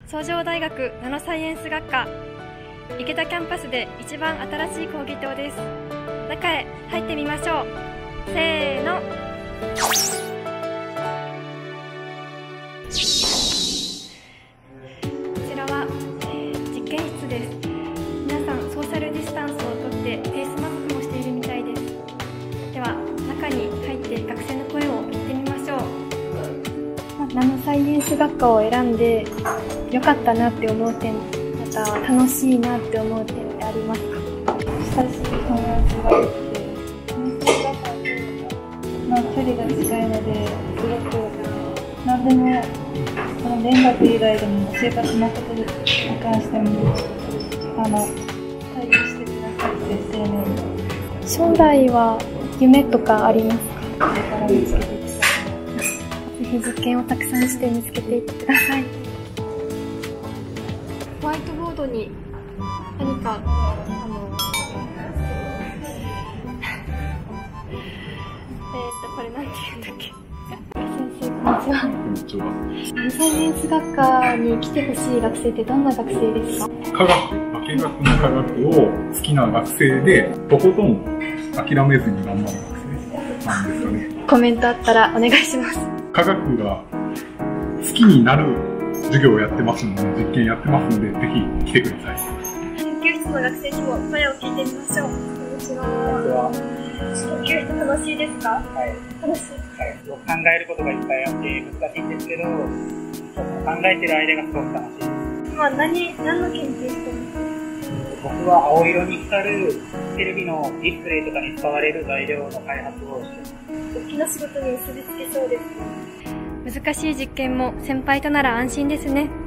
崇城大学ナノサイエンス学科池田キャンパスで一番新しい講義棟です。中へ入ってみましょう。せーの。こちらは、実験室です。皆さんソーシャルディスタンスをとってフェイスマスクもしているみたいです。では中に入って学生の声を聞いてみましょう。ナノサイエンス学科を選んで良かったなって思う点、または楽しいなって思う点ってありますか？ 親しい友達がいて、距離が近いので、すごく何でもその勉学以外でも生活のことに関しても対応してくださって丁寧に。 将来は夢とかありますか？ これから見つけていきたい。 ぜひ実験をたくさんして見つけていってください。ホワイトボードに何かこれなんて言うんだっけ。先生、こんにちは。ナノサイエンス学科に来てほしい学生ってどんな学生ですか？ 化学、化学の科学を好きな学生で、とことん諦めずに頑張る学生なんですよね。 コメントあったらお願いします。 化学が好きになる授業をやってますので、実験やってますので、ぜひ来てください。 研究室の学生にも声を聞いてみましょう。こんにちは。研究室楽しいですか？ はい。 楽しい。 はい。考えることがいっぱいあって難しいんですけど、考えてる間がすごく楽しいです。 今何の研究してますか？ 僕は青色に光るテレビのディスプレイとかに使われる材料の開発をしています。 大きな仕事に結びつけそうですか？難しい実験も先輩となら安心ですね。